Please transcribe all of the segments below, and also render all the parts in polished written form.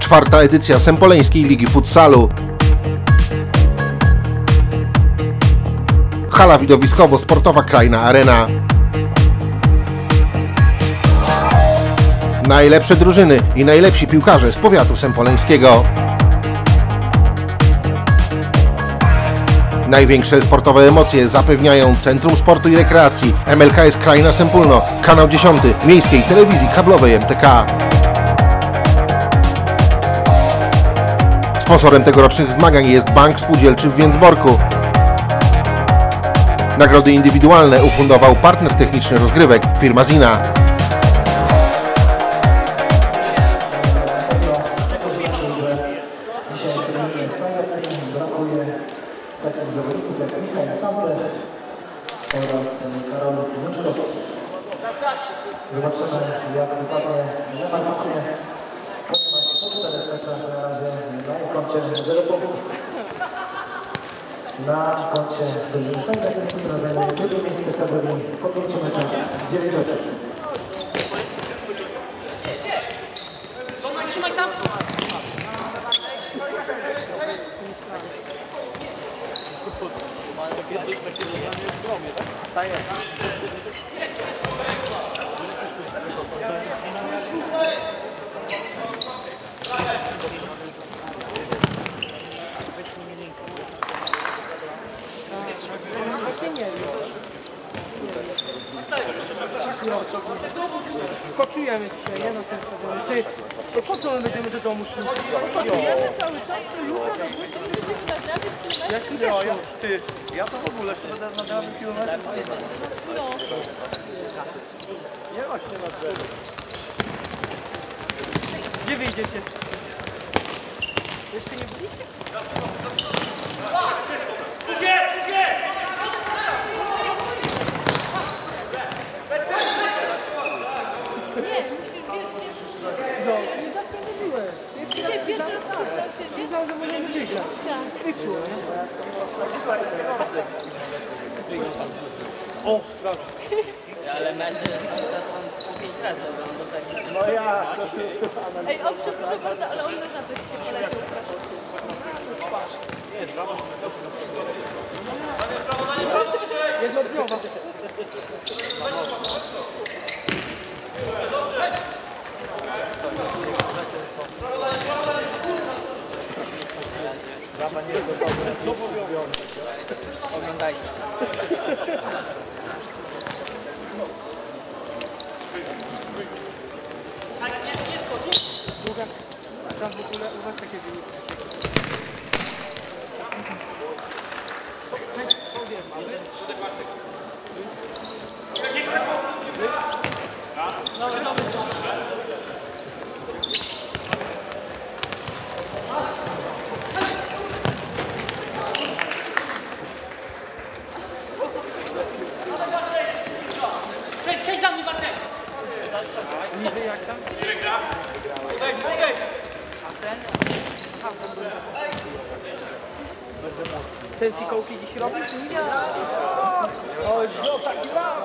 4. edycja Sempoleńskiej Ligi Futsalu. Hala widowiskowo-sportowa Krajna Arena. Najlepsze drużyny i najlepsi piłkarze z powiatu sempoleńskiego. Największe sportowe emocje zapewniają Centrum Sportu i Rekreacji MLKS Krajna Sempólno, kanał 10 Miejskiej Telewizji Kablowej MTK. Sponsorem tegorocznych zmagań jest Bank Spółdzielczy w Więcborku. Nagrody indywidualne ufundował partner techniczny rozgrywek, firma Zina. Takich zawodników jak Michał Sander oraz Karol Myczkowski. Zobaczymy, jak wypadnie rewelacyjnie, ponieważ po 4 meczach na razie na koncie 0 punktów. Na koncie drużyny Sędzia Techniczna zajmuje drugie miejsce w tabeli po 5 meczach 9 oczek. Koczujemy dzisiaj, nie? Na tym stadionie. Ty, to po co my będziemy do domu szli? Koczujemy cały czas, to jutro do góry będziemy nadrabiać kilometry. Ty, ja to w ogóle jeszcze będę nadrabiał kilometry. No. Nie właśnie na drzewie. Gdzie wyjdziecie? Jeszcze nie byliście? Przyznał, że możemy wygrać. Wyszło, nie? O, prawda. Ale mecze sąsiad on po 5 razy oglądał taki. No ja, to ty. Ej, o, przepraszam bardzo, ale on na zapyt się poleciał. Jednodniowa. Brawa nie jest gotowa. Oglądajcie. Długa. Tam w ogóle u was takie wyniki. Przejdź za mnie, Bartek! Niby jak tam? Ten fikołki dziś robi? Nie! Oj, no taki brawo!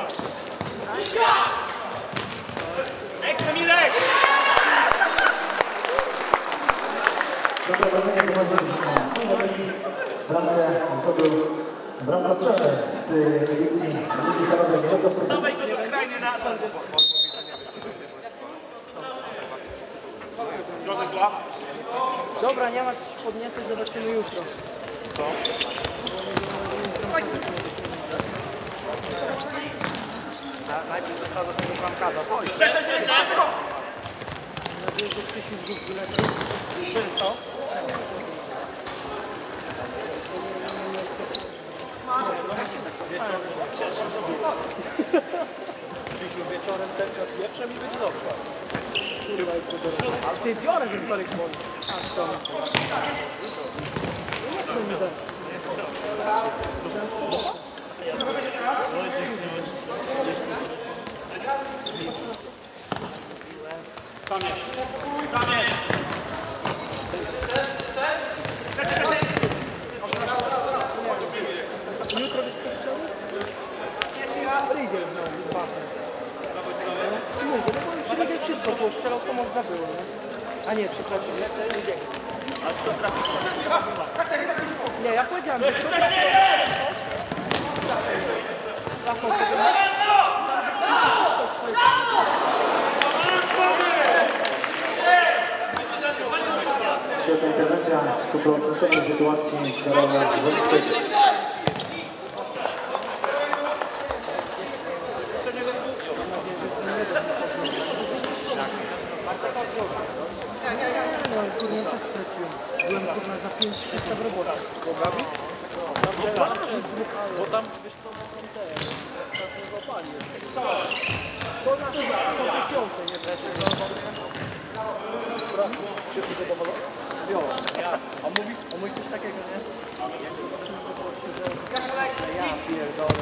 Ekstra Mirek! Doprowadzenie prowadziliśmy bramkę zdobył bramkostrzelny w tej edycji Ligi Krajowej. Dawaj go do krajny na to! Dobra, nie ma coś podniety, zobaczymy jutro. Co? Najpierw zasada tego bramkarza. Mam nadzieję, że Krzysiu znów wyleci. Co? Wieczorem centra z pieprzem i będzie dobrze. Kurwa, jest to dobrze. Ale ty biorę, że z Marek Boli. A co? Jak to mi dasz? Jutro byś poszedł? Rygiel znowu, z batem. Nie, bo on wszystko poszczelał, co można było, nie? A nie, przepraszam, jeszcze drugiego. A kto trafił? Nie, ja powiedziałem, że kto trafił. Świetna interwencja w 100% sytuacji Karola Wojewódzkiego. No, kurwa, czas straciłem. Byłem, kurwa, za 5-6 w robocie. Bo tam, wiesz co, na tą te, ostatnio złapali jeszcze. To na piąte, nie da się. Wszyscy zadowoleni? Jo, a mówi coś takiego, nie? Jak zobaczymy po gościu, że ja pierdolę,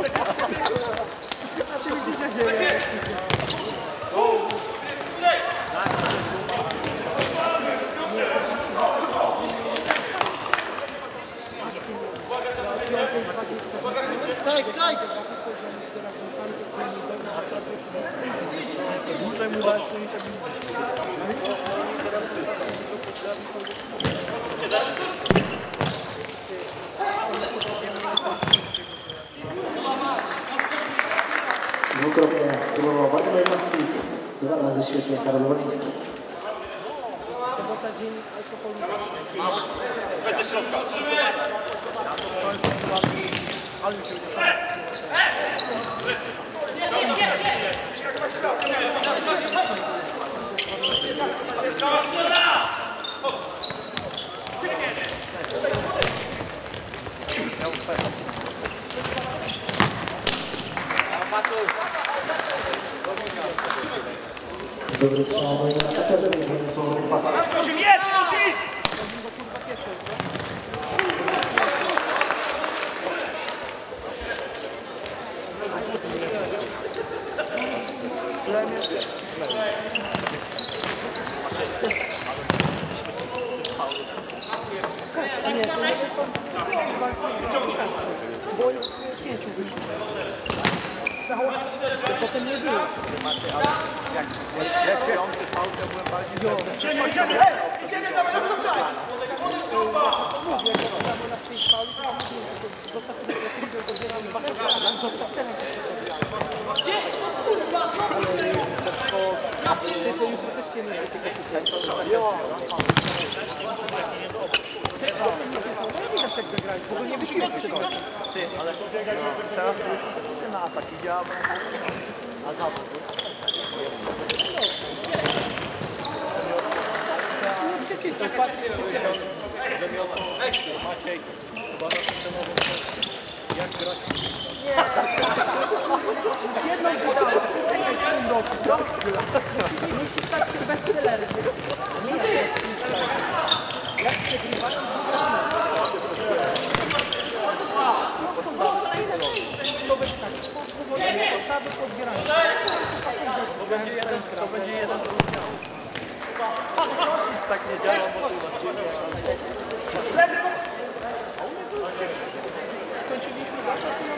a ty widzisz, jak nie wiem. Dłużej mu dać, niż teraz Dwukrotnie próbował bardzo jednostki. 2 razy świetnie Karol Woliński. Sobota, dzień alkoholu. Bez ze środka. Ale mi się Dobry strzał, no i na takerze nie są wypłata. Bo 5 wyszło. Potem nie było. Jak piąty fał, to byłem bardziej... Ty, ale teraz to już na atak idzie, a zawód. Maciej, chyba na tym przemową jak grać? Z jedną podałą, czekaj z tym roku, co? Musisz stać się bestsellerem. Nie jest. Jak przegrywają, to będzie tak, podstawy pozbierania. To będzie jeden z tak nie działa, Skończyliśmy zawsze, to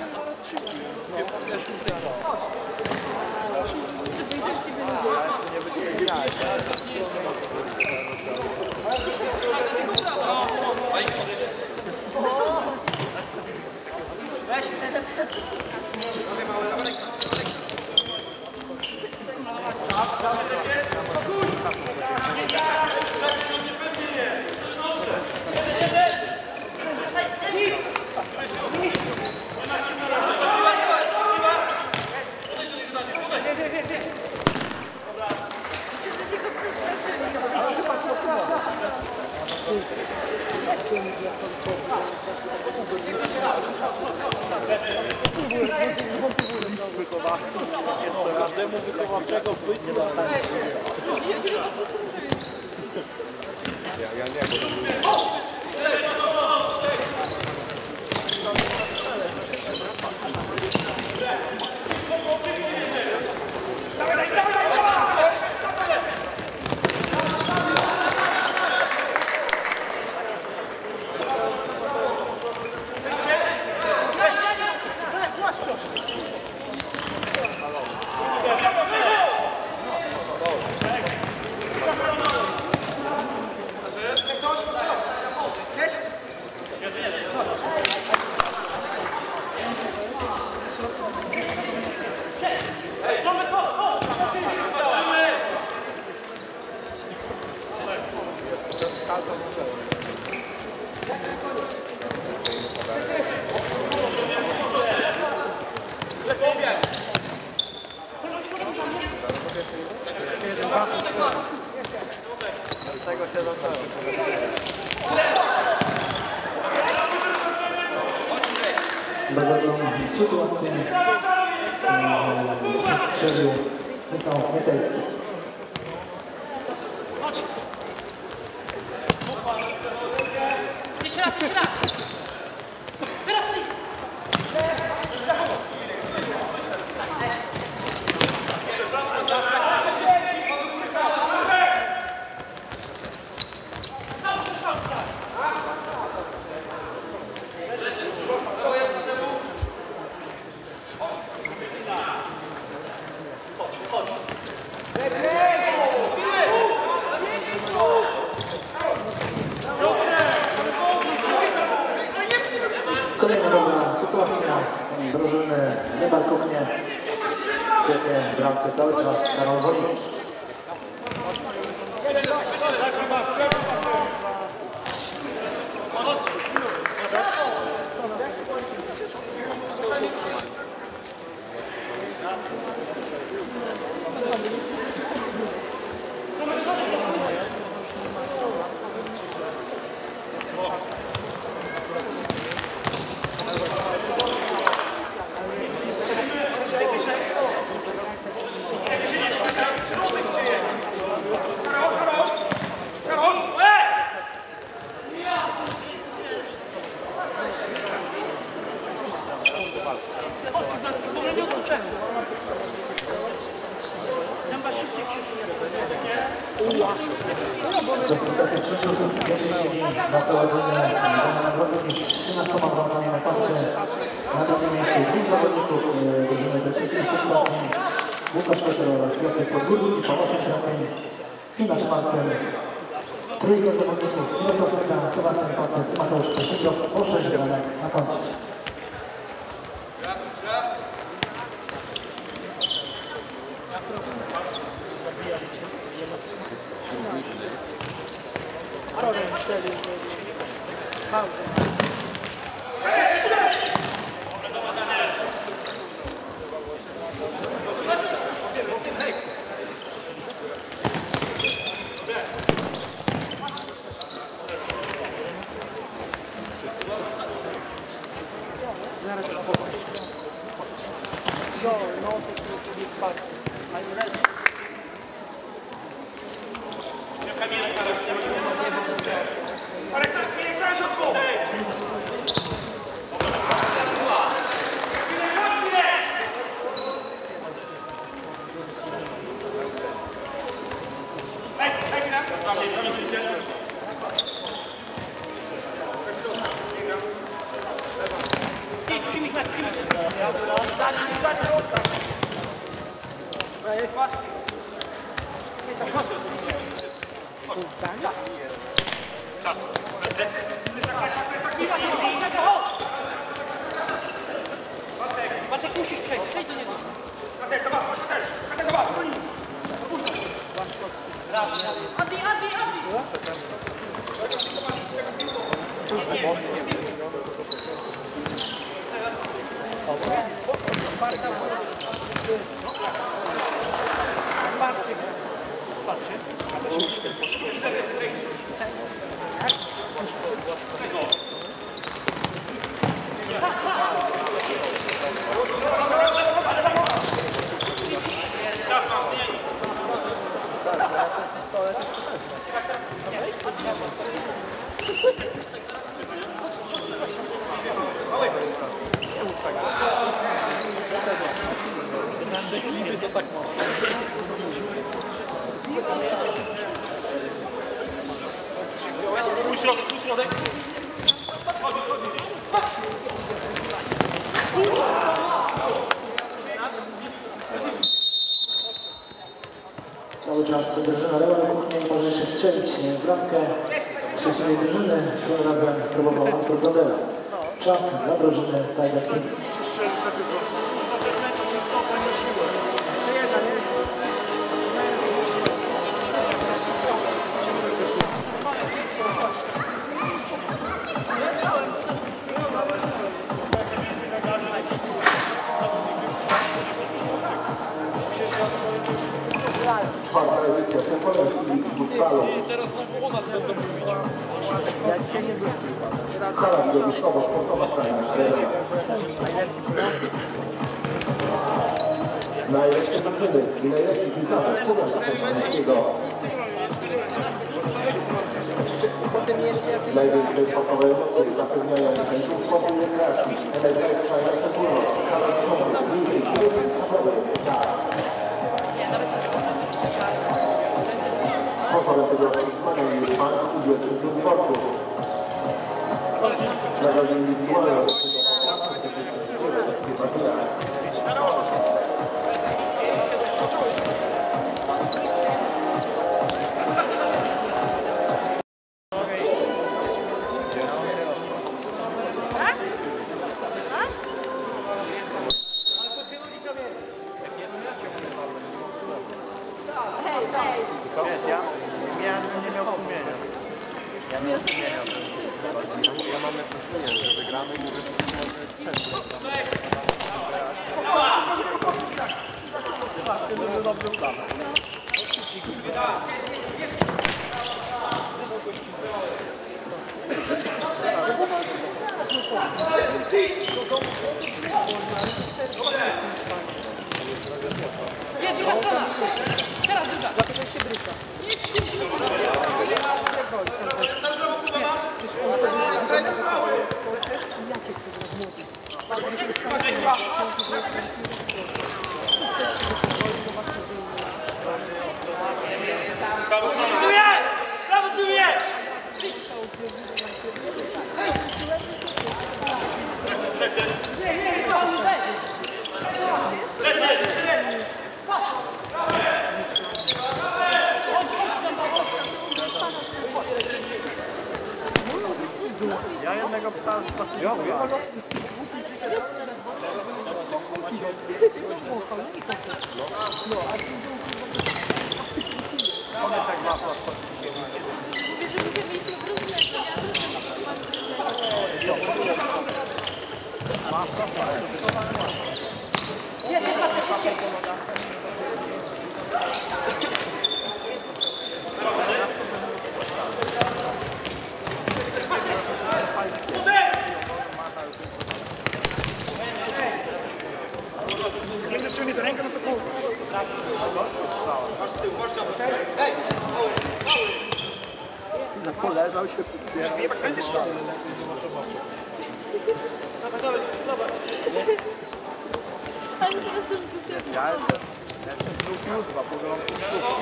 każdemu wychowawczego wpływ nie dostanie. Ja nie, bo tam Dobra. dogodzą sytuację. Strzelił Michał Mietajski. Kolejna dobra sytuacja drużyny Niebal Kuchnie. Świetnie w bramce cały czas Karol Woliński. Klasyfikacja trzeciej siedzi na prowadzenie nagrodzeń z 13 bramkami na koncie. Na drugim miejscu 2 zawodników drużyny brytyjskiej z Wrocławiem, Łukasz Kotel oraz Jacek Podgórski po 8 trafień. I na czwartym trójka zawodników Mirosław Ryka, Sebastian Pacek i Mateusz Kraszykow po 6 bramek na koncie. Bartek, musisz przejść, przejdź do niego. Adi! Cały czas drużyna Real Kuchnie może się strzelić w bramkę przeciwnej drużyny. Tym razem próbował Artur Brodela. Czas dla drużyny Cyber King. Czwarta edycja Sempoleski Futsalo. I teraz znowu o nas będą mówić. Sala widowiskowo-sportowa Kraina. Najlepsze drużyny i najlepsi piłkarze z Powiatu Koszalińskiego. Największe sportowe emocje zapewniają Centrum Sportu i Rekreacji MLKS Kraina Sempólno, Kanał 10, Miejskiej Telewizji Handlowej. Sponsorem tego spotkania jest Bank Studio Centrum Sportu. Nagrody indywidualne Nie miał sumienia. Ja nie miał sumienia. Ja mam jakieś sumienie, że wygramy i że może dobrze udane. Nie, druga strona! Teraz druga! Dlatego się brysza. Ja jednego psa straciłem. Powiedz jak ma Jak zaczęli za rękę, no to kurwa. Poleżał się, zbierał. Nie, tak to jest jeszcze. Ja jestem druk Józwa, pogromcą sztuki.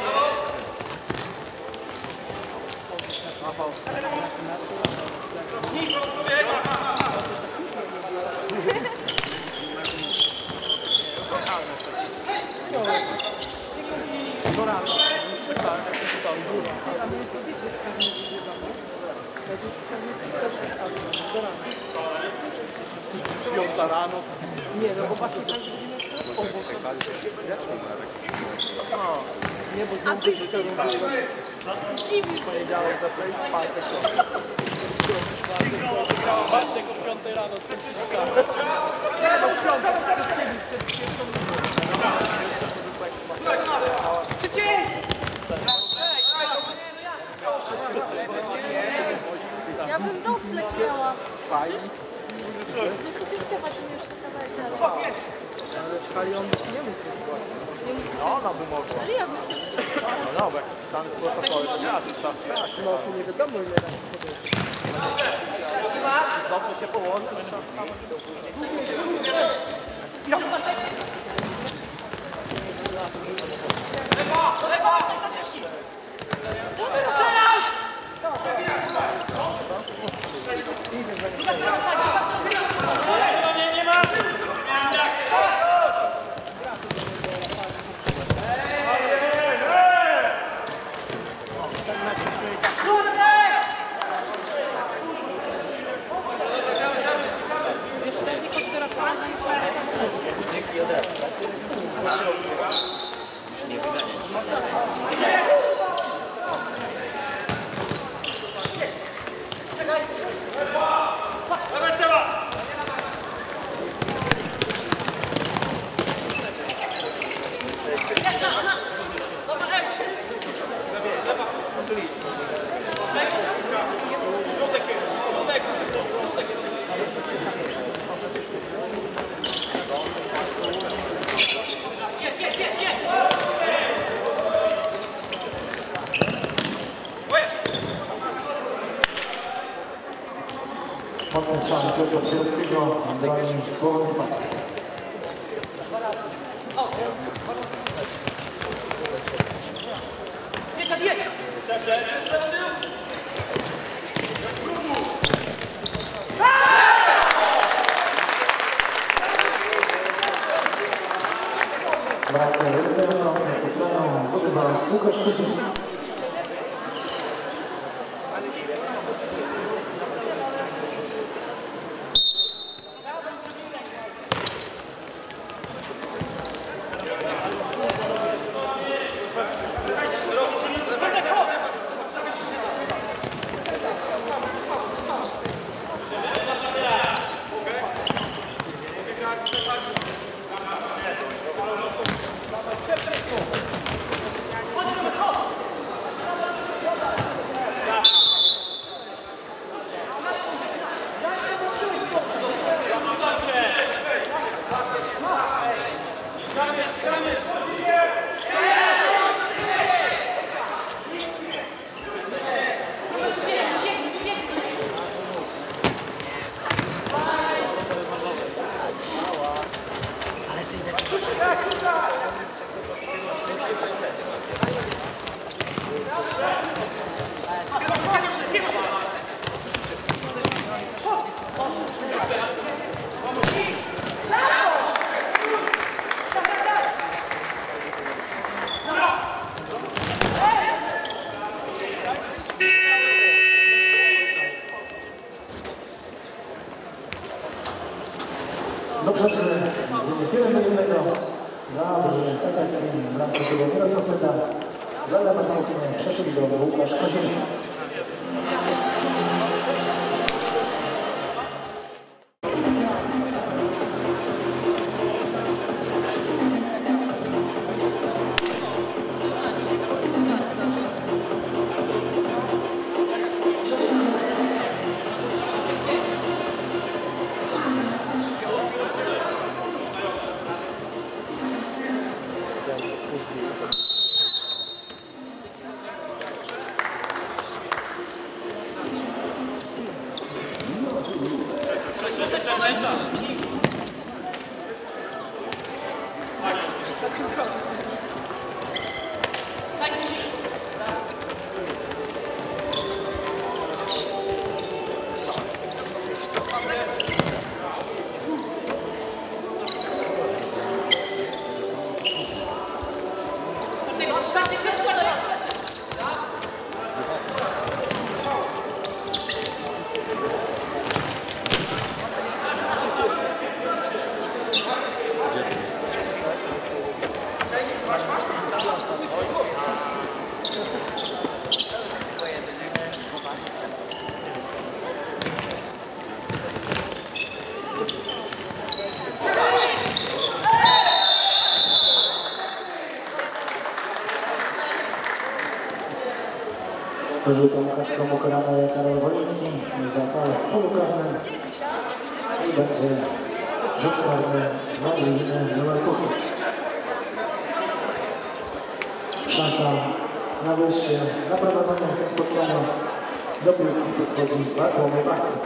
Piąta rano. Nie, no bo właśnie tak nie, bo znowu będzie Poniedziałek zaczęli, czwartek. Bartek o 5 rano z tym Ja bym nocleg miała. Fajnie. Jeszcze ty śpiewać umiesz kawałek. Ale w szkali on by się nie mógł No, ona by mogła. Ale ja bym się... No dobra, jak pisany w protokole, to ja trzeba strzelać. No to nie wiadomo ile razy Dobrze się położy, to trzeba wstawać do góry. ewentualnie słowny pas. Brak rytmową, zdobywa Łukasz Kuźnicki. Dobrze, że tyle innego dla sekretarza w ramach tego Mirosława Zada Martynowskiego przeszedł do Łukasz Kozielski. Rzutem kartką ukarany Karol Woliński za faul w polu karnym i będzie rzut karny na drużynę numer 8. Szansa na wyjście, na prowadzenie w tym spotkaniu do piłki podchodzi Bartłomiej Basty.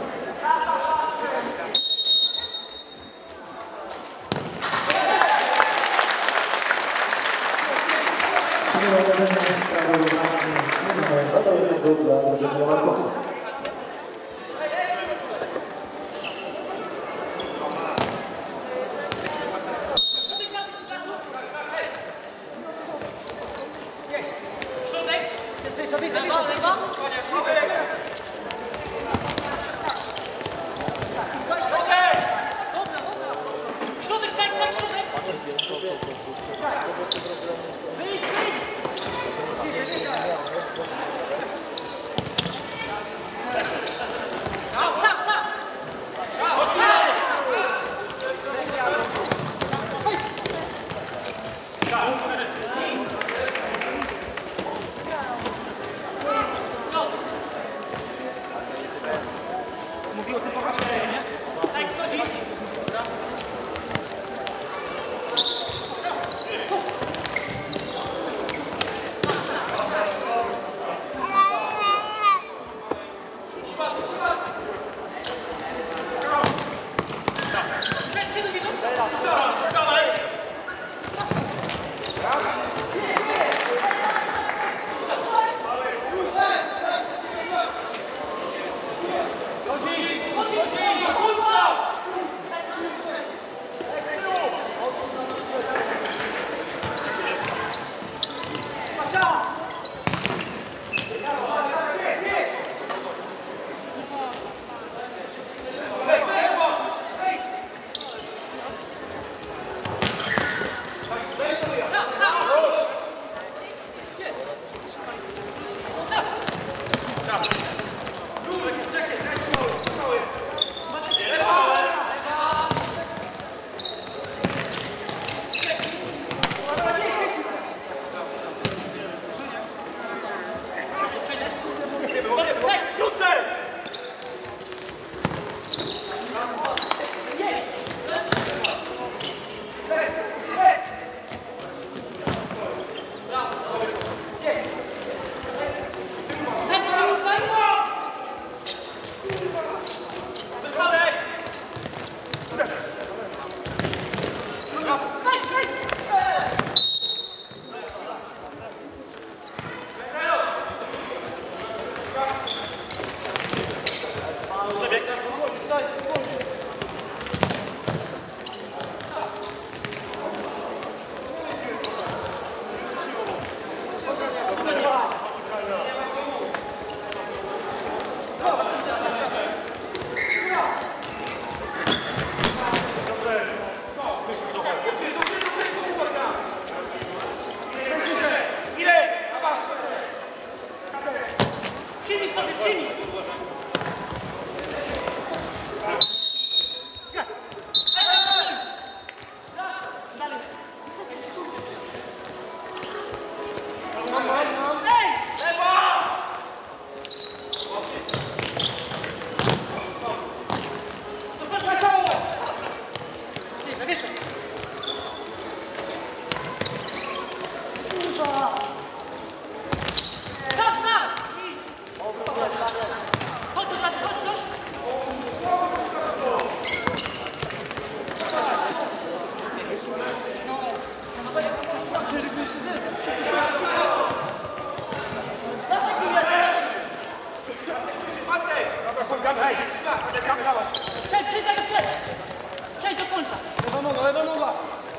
Przejdź do końca. Lewa noga, lewa noga.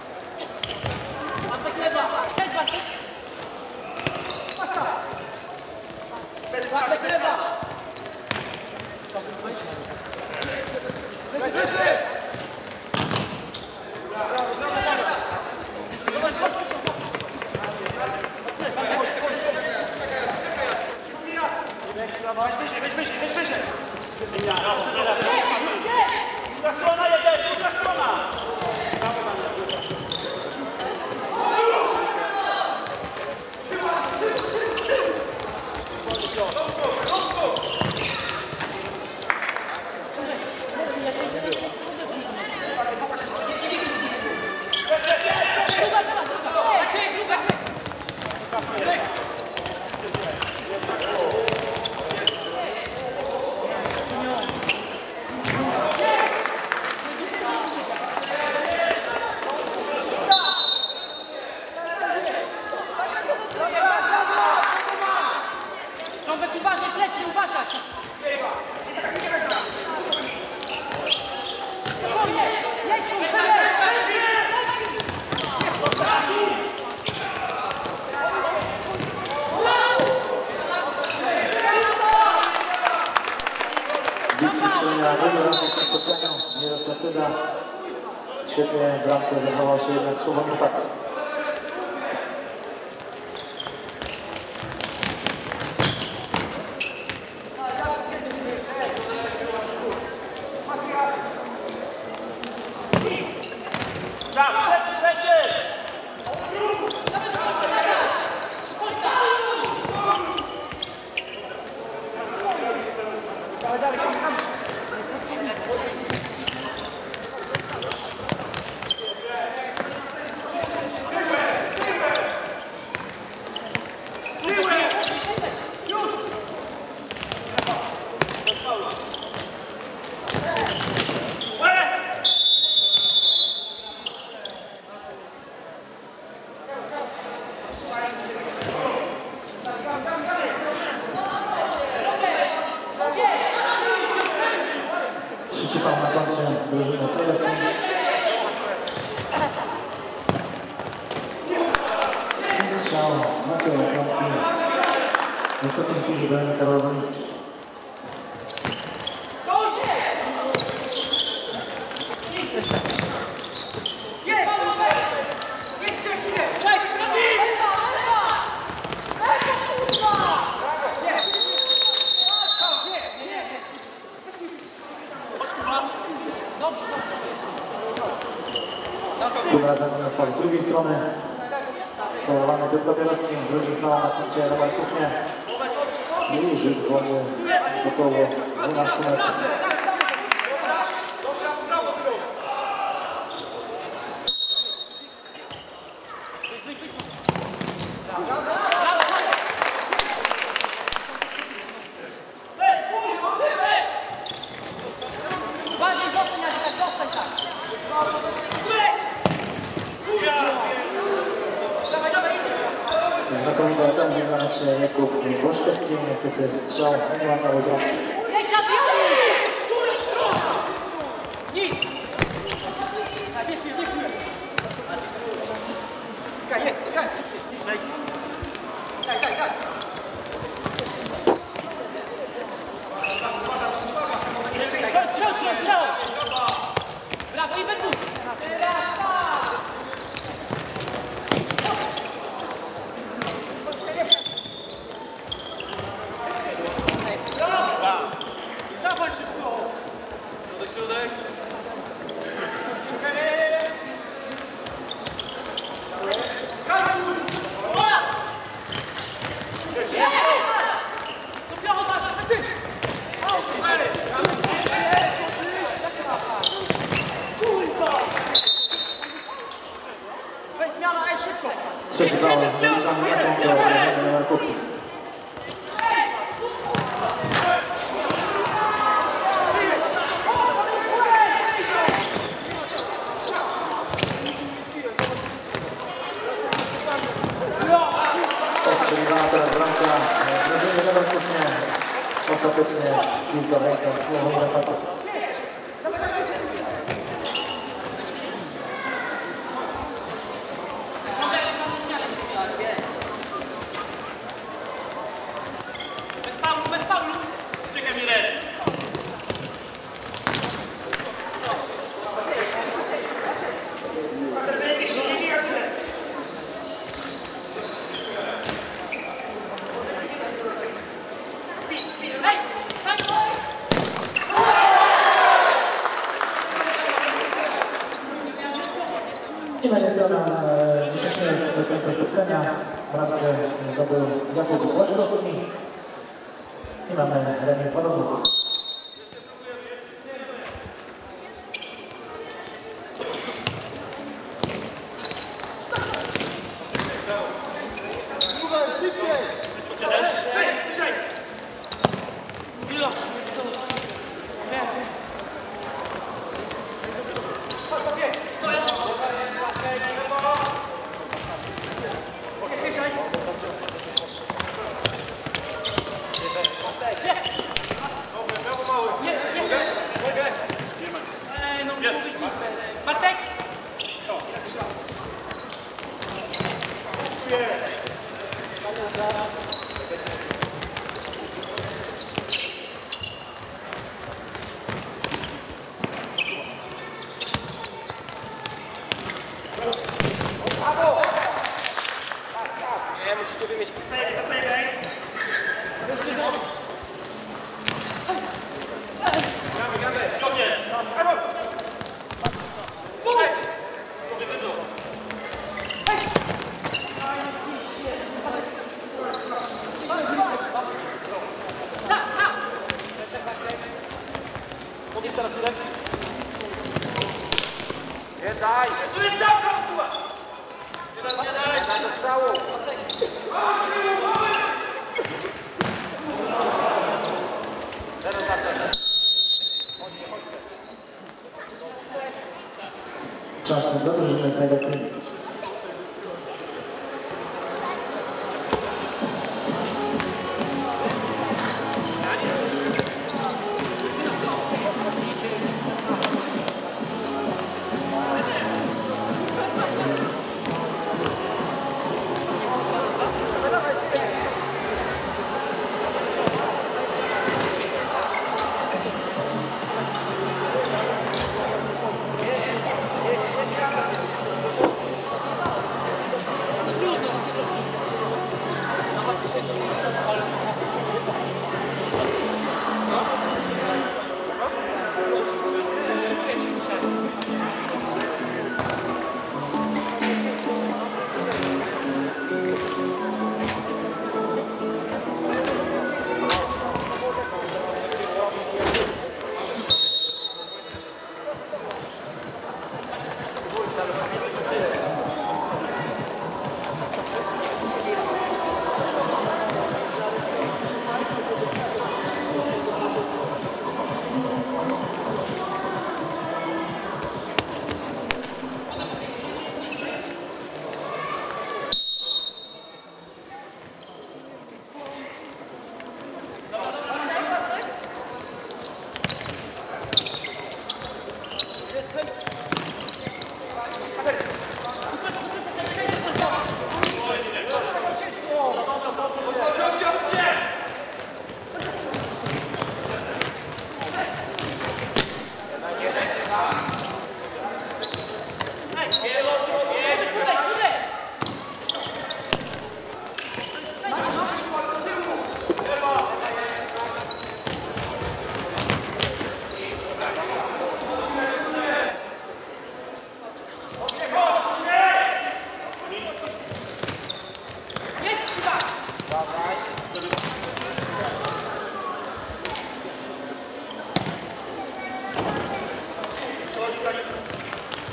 Atak lewa. Przejdź Bartek. Bartek lewa. Lecy. Weź wyżej. Druga strona jeden, druga strona! Świetnie w bramce zachował się jednak Słowomir Pac. Sejderki. I strzał Maciej Kąpki. W ostatniej chwili broni Karol Woliński. Tym razem z drugiej strony połowany Byt Papierowski, drugi fał na punkcie Robert Kuchnie i rzut wolny około 12 metrów. Znakomita okazja znalazł się Jakub Boszkowski, niestety strzał nie ma na udział. Brawo i wybuch! Dawaj szybko! Środek. Trzeci bał, zbliżamy meczą do obrażenia Markówki. Ostrzeliwała teraz bramka, Władimir Markównie, ostatecznie piłka w rękach Sławomira Pata. I będzie strona dzisiejszego do końca spotkania. Bramkę zdobył Jakub Boszkowski. I mamy remis podobny. Bartek! Nie, musicie wymieć. Nie daj! Tu jest całka! Nie daj! Do strzału! Czas za drużynę Sejderki.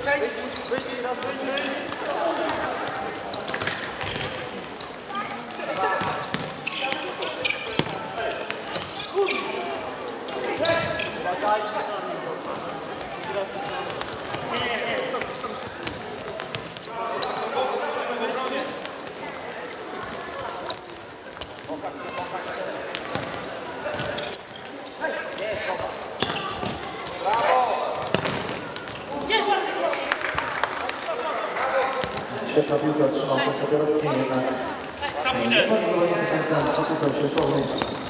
Świetna piłka trzymał pod Podjarowskim, jednak nie bardzo do końca popisał się słowem.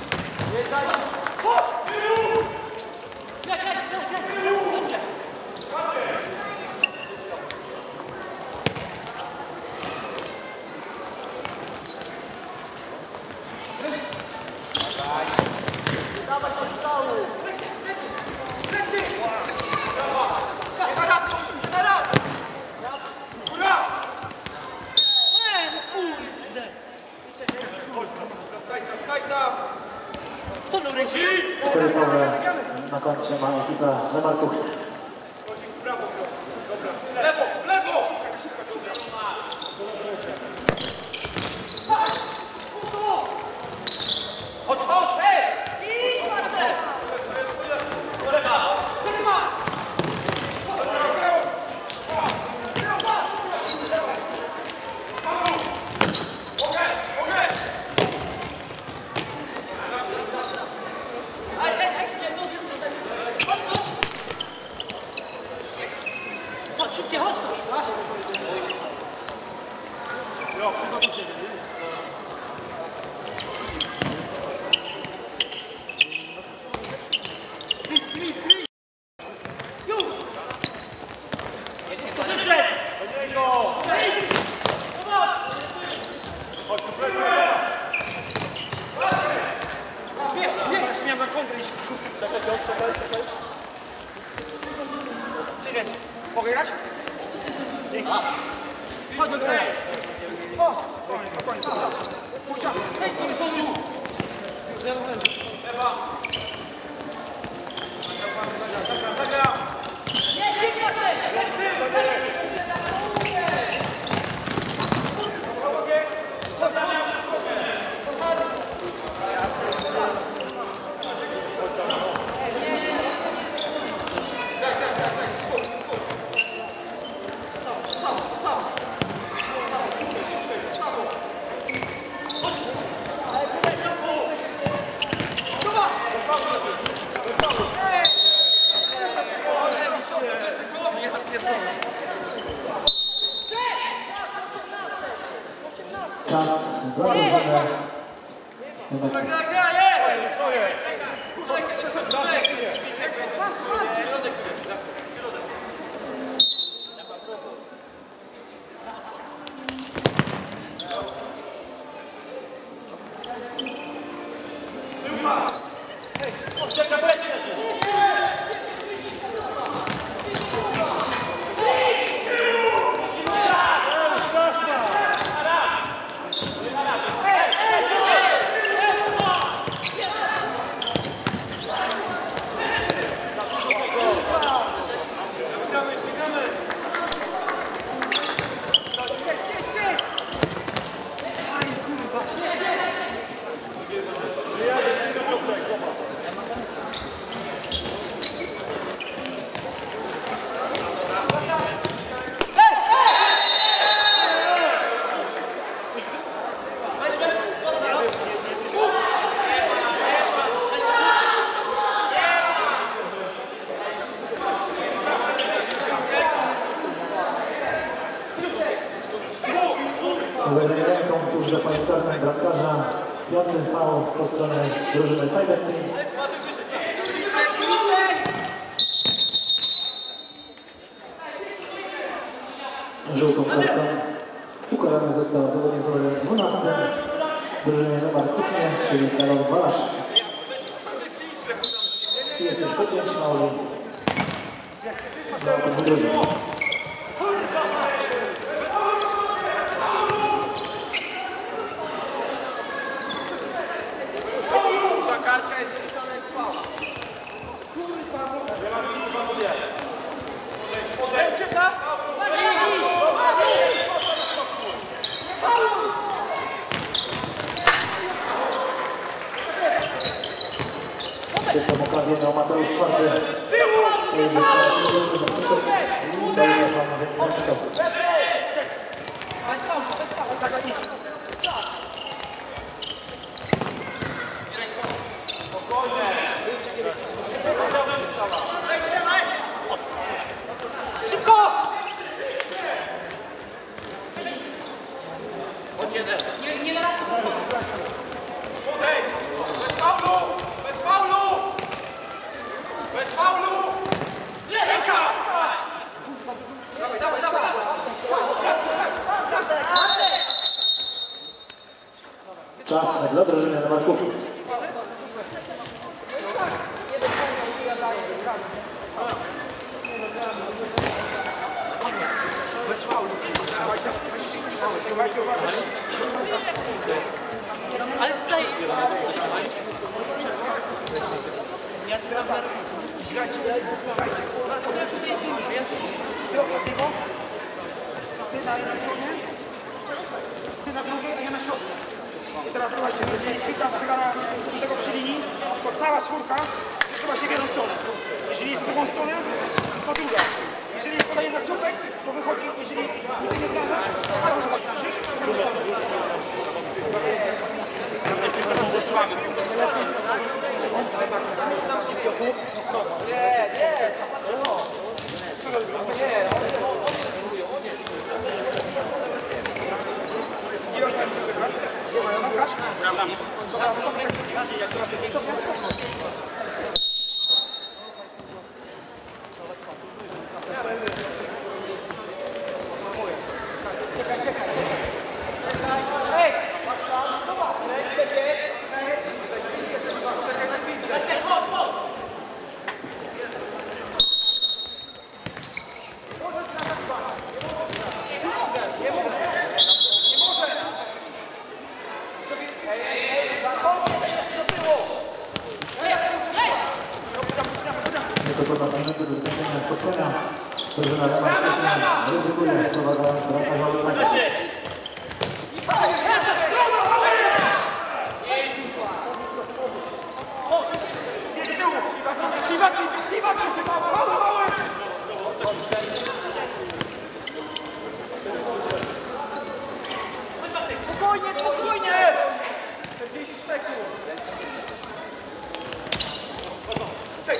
Priorytetowe na koncie ma ekipa Lemarków. Mogę grać? Dzięki. Chodź do gry. O! Spokojnie. Zagra! Czas zagrożony. Kolejną ręką tuż za pamiętnym bramkarza. Piąty faul po stronę drużyny Cyber Team. Żółtą kartą ukarany został zawodnik z numerem 12 drużyny Lemar Kutnie, czyli Karol Balaszczyk. Jest już po 5 fauli dla obu drużyn. Kartka jest wyliczona jak fała. Kurwa! Nie ma nic, pan odjechał. Podejdzie, tak? Mateusz Czwarty. Nie na raz. Bez faulu! Bez faulu! Bez faulu! Ręka! Dawaj, dawaj, dawaj! Czas dla drużyny Nowaków. Bez faulu! Trzymajcie uwagę! Ale tutaj... Ja sprawdzam. Grajcie! Ty na jednej stronie, ty na drugiej, a ja na środku. I teraz słuchajcie, jeżeli pita wygara do tego przy linii, to cała czwórka przesuwa się w jedną stronę. Jeżeli jest w drugą stronę, to druga. Jeżeli jest podanie na słupek, to wychodzi, jeżeli ty nie zdążysz, to razem wychodzi. Do zbytnienia spotkania. Drużyna Nowaków ryzykuje, sprowadzając bramkarza Olejnika. Spokojnie, spokojnie! 40 sekund! Cześć!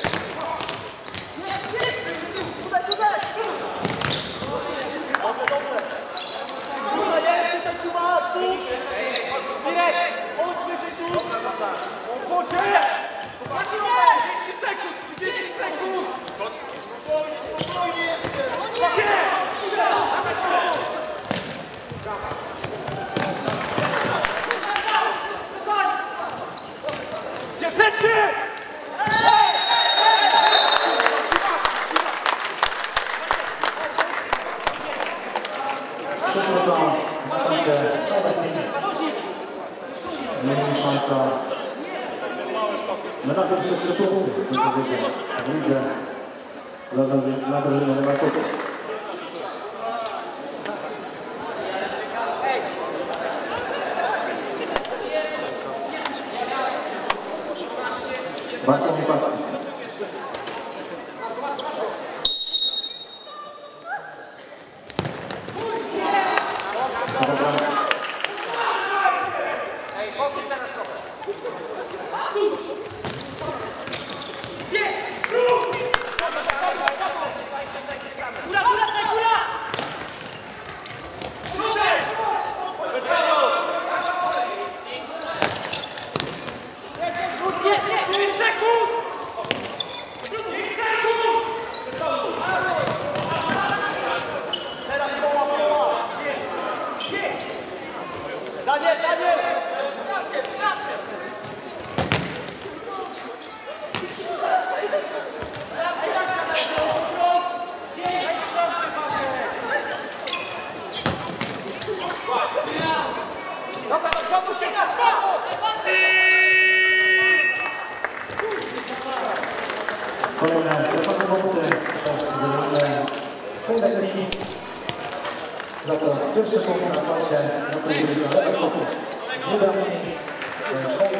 Zmieni szansa na pierwsze 3 punkty w lidze dla drużyny Nowaków. Bartosz Pasek. Kolejne stefane punkty przez drużynę Sejdekriki. Za to pierwszy punkt na koncie na tej drużynie Nowaków.